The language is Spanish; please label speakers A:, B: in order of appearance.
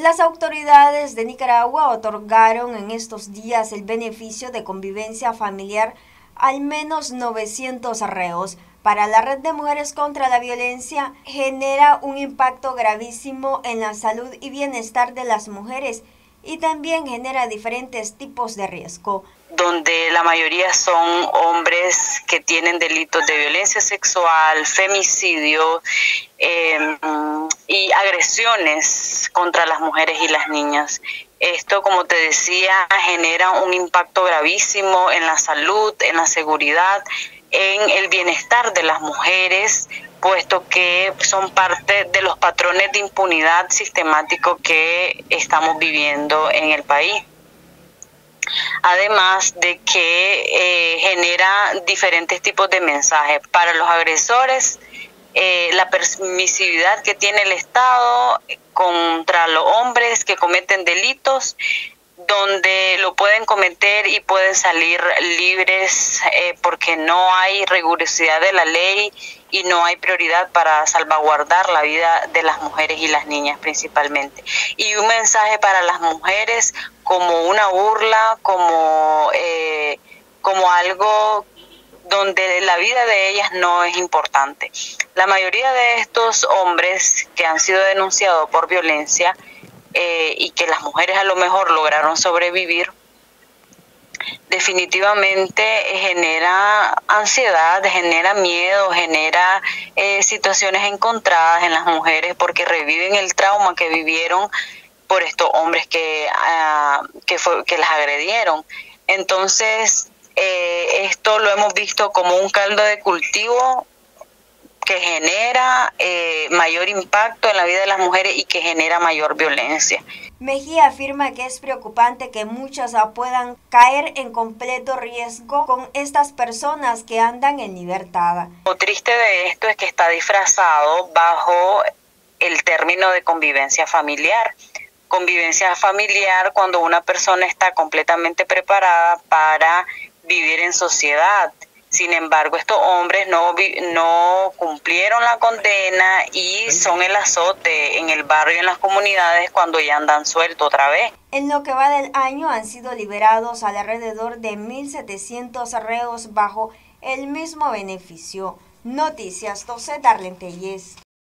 A: Las autoridades de Nicaragua otorgaron en estos días el beneficio de convivencia familiar a al menos 900 reos. Para la Red de Mujeres contra la Violencia, genera un impacto gravísimo en la salud y bienestar de las mujeres y también genera diferentes tipos de riesgo.
B: Donde la mayoría son hombres que tienen delitos de violencia sexual, femicidio y agresiones contra las mujeres y las niñas. Esto, como te decía, genera un impacto gravísimo en la salud, en la seguridad, en el bienestar de las mujeres, puesto que son parte de los patrones de impunidad sistemático que estamos viviendo en el país. Además de que genera diferentes tipos de mensajes. Para los agresores, la permisividad que tiene el Estado contra los hombres que cometen delitos, donde lo pueden cometer y pueden salir libres porque no hay rigurosidad de la ley y no hay prioridad para salvaguardar la vida de las mujeres y las niñas principalmente. Y un mensaje para las mujeres como una burla, como algo donde la vida de ellas no es importante. La mayoría de estos hombres que han sido denunciados por violencia y que las mujeres a lo mejor lograron sobrevivir, definitivamente genera ansiedad, genera miedo, genera situaciones encontradas en las mujeres porque reviven el trauma que vivieron por estos hombres que las agredieron. Entonces, esto lo hemos visto como un caldo de cultivo que genera mayor impacto en la vida de las mujeres y que genera mayor violencia.
A: Mejía afirma que es preocupante que muchas puedan caer en completo riesgo con estas personas que andan en libertad.
B: Lo triste de esto es que está disfrazado bajo el término de convivencia familiar. Convivencia familiar cuando una persona está completamente preparada para vivir en sociedad. Sin embargo, estos hombres no cumplieron la condena y son el azote en el barrio y en las comunidades cuando ya andan sueltos otra vez.
A: En lo que va del año han sido liberados alrededor de 1.700 reos bajo el mismo beneficio. Noticias 12, Darlene Tellez.